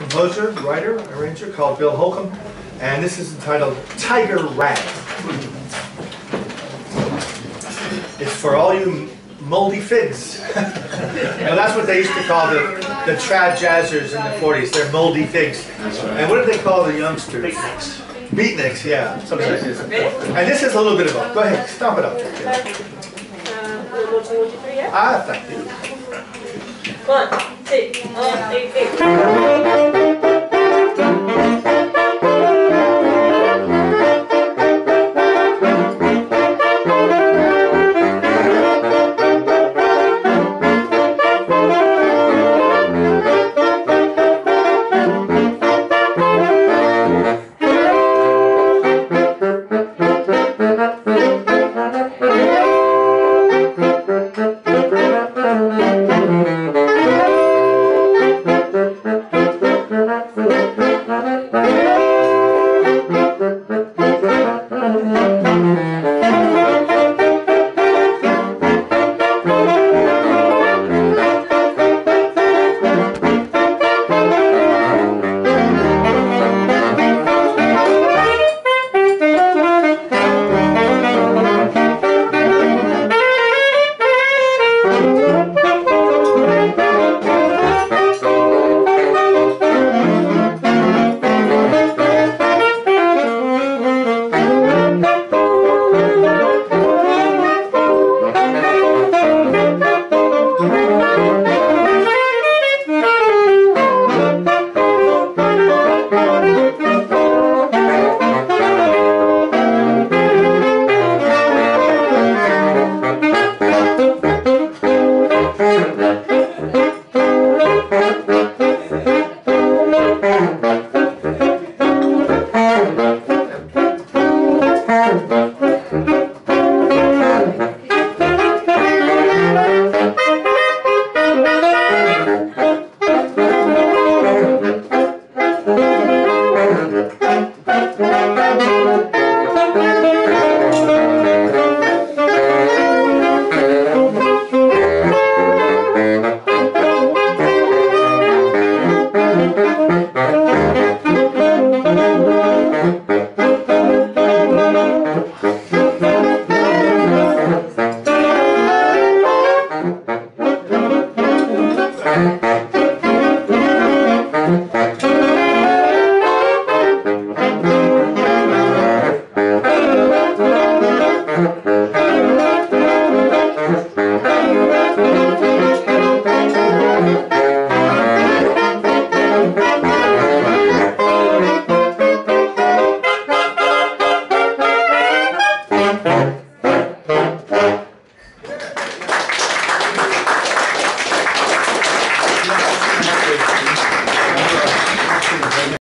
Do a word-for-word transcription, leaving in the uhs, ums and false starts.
composer, writer, arranger called Bill Holcomb, and this is entitled Tiger Rag. It's for all you moldy figs. Now that's what they used to call the, the trad jazzers in the forties. They're moldy figs. And what did they call the youngsters? Beatniks. Beatniks, yeah. Something like this. And this is a little bit of both. Go ahead, stomp it up. Ah, thank you. One, two, one, two, three.